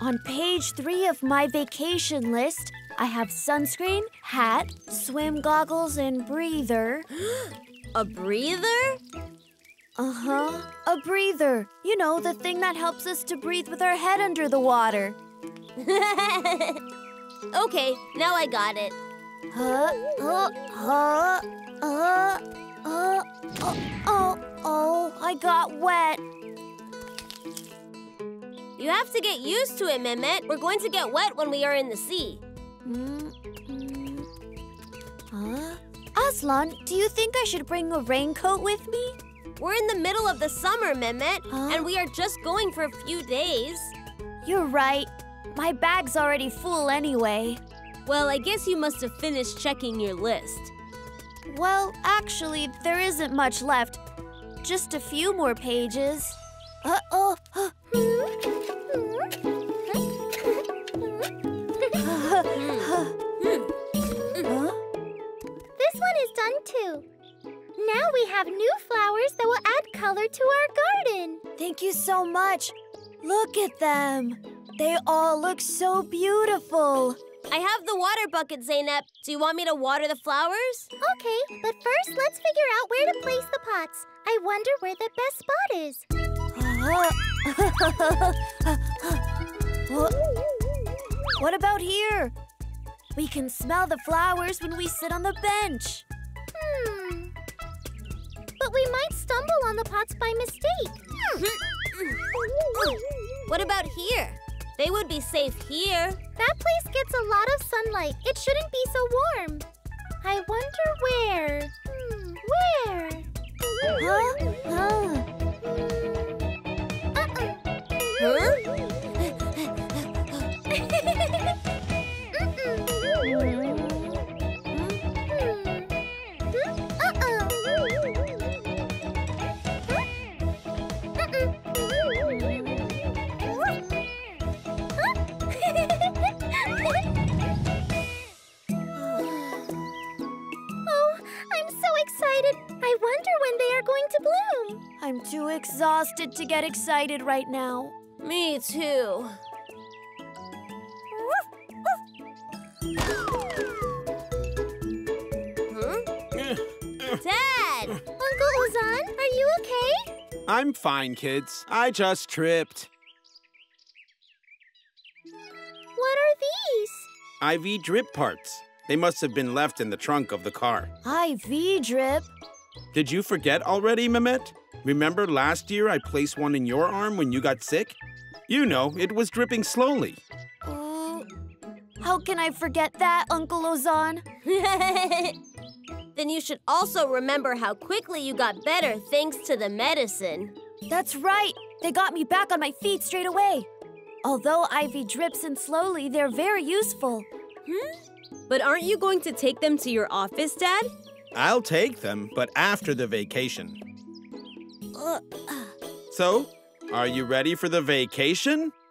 On page 3 of my vacation list, I have sunscreen, hat, swim goggles, and breather. A breather? Uh-huh, a breather. You know, the thing that helps us to breathe with our head under the water. Okay, now I got it. Oh, I got wet. You have to get used to it, Mehmet. We're going to get wet when we are in the sea. Aslan, do you think I should bring a raincoat with me? We're in the middle of the summer, Mehmet, and we are just going for a few days. You're right. My bag's already full anyway. Well, I guess you must have finished checking your list. Well, actually, there isn't much left. Just a few more pages. Uh-oh. This one is done too. Now we have new flowers that will add color to our garden. Thank you so much. Look at them. They all look so beautiful. I have the water bucket, Zeynep. Do you want me to water the flowers? Okay, but first let's figure out where to place the pots. I wonder where the best spot is. What about here? We can smell the flowers when we sit on the bench. But we might stumble on the pots by mistake. What about here? They would be safe here. That place gets a lot of sunlight. It shouldn't be so warm. I wonder where. Where? I wonder when they are going to bloom. I'm too exhausted to get excited right now. Me too. Dad! Uncle Ozan, are you okay? I'm fine, kids. I just tripped. What are these? IV drip parts. They must have been left in the trunk of the car. IV drip? Did you forget already, Mehmet? Remember last year I placed one in your arm when you got sick? You know, it was dripping slowly. How can I forget that, Uncle Ozan? Then you should also remember how quickly you got better thanks to the medicine. That's right. They got me back on my feet straight away. Although IV drips in slowly, they're very useful. But aren't you going to take them to your office, Dad? I'll take them, but after the vacation. So, are you ready for the vacation?